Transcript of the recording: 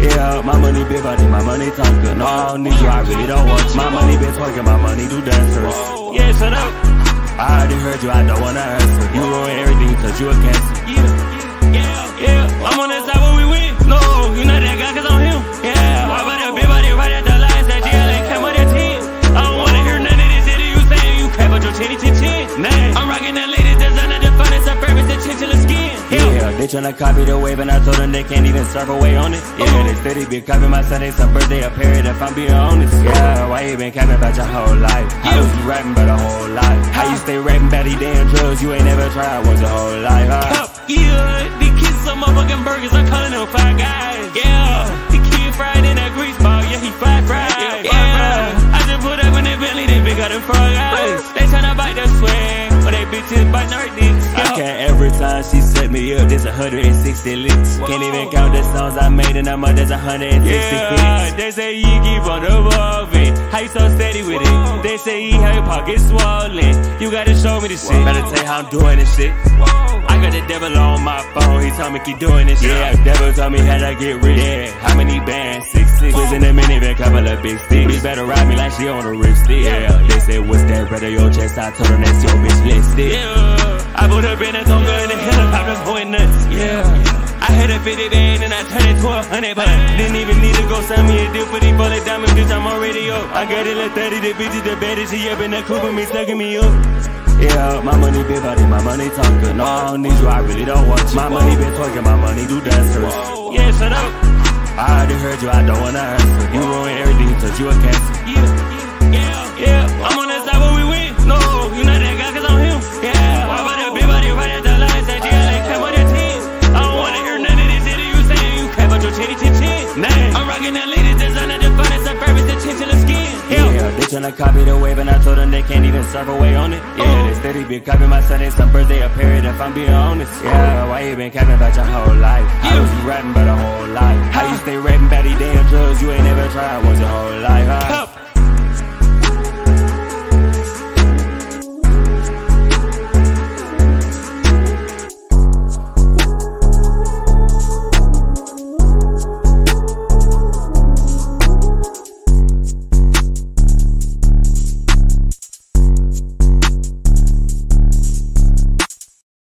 Yeah, my money big body, my money Tonka. No, I don't need you, I really don't want you. My money been twerking, my money do dancers. Yeah, shut up. I already heard you, I don't wanna answer. You ruin everything cause you a cancer. Yeah, I'm on that side where we win. No, you not that guy cause I'm him. Yeah, why about that big body right at the lines that GLA came with that 10. I don't wanna hear none of this shit you saying. You crap about your chinny-chin-chin. I'm rockin' that lady designer, the finest of fabrics, the chinchilla skin. Yeah, they tryna copy the wave and I told them they can't even surf away on it. Yeah, they steady be copying my Sunday, some birthday, a period if I'm being honest. Yeah, why you been capping about your whole life? How was you rapping about a whole life? How you stay rapping about these damn drugs you ain't never tried once your whole life, huh? Yeah, these kids some motherfucking burgers, I'm calling them 5 guys. Yeah, the kid fried in that grease ball, yeah, he fried. Yeah, I just put up in that Bentley, they big got them frog eyes. They tryna bite the swag, but they bitches biting her dicks. I can't every time she set me up, there's 160 licks. Can't even count the songs I made in a month, there's 160 hits. They say you keep on evolving, how you so steady with it? They say you have your pockets swollen, you gotta show me the shit. Better tell you how I'm doing this shit. I got the devil on my phone, he told me keep doing this shit. Yeah, devil told me how to get rich. Yeah, how many bands? 6'6". Was in a minivan, couple of big sticks. Bitch better ride me like she on a ripstick. Yeah, they said what's that, brother, your chest? I told them that's your bitch listed. Yeah, I put up in a Tonka and the helicopter's going nuts. Yeah, I had a 50 band and I turned it to 100 bun. Didn't even need to go send me a deal for these bullet diamonds, bitch, I'm already up. I got it like 30, the bitch is the baddest. She up in the coupe with me, sucking me up. Yeah, my money big body, my money Tonka. No, I don't need you, I really don't want you. My money been twerking, my money do dancers. Yeah, shut up. I already heard you, I don't wanna answer. You ruin everything cause you a cancer. Yeah, I'm on that side where we win. No, you not that guy cause I'm him. Yeah, why about that big body right at the lines that GLA came with that 10. I don't wanna hear none of this shit you saying. You crap about your chinny-chin-chin. I'm rockin' that lady designer, the finest of fabrics, the chinchilla skin. Yeah, they tryna copy the wave and I told them they can't even surf away on it. Yeah, they steady be copying my Sunday, some birthday, a period if I'm being honest. Yeah, why you been capping about your whole life? How was you rapping about a whole life? How you stay rapping about these damn drugs you ain't never tried once your whole life, huh?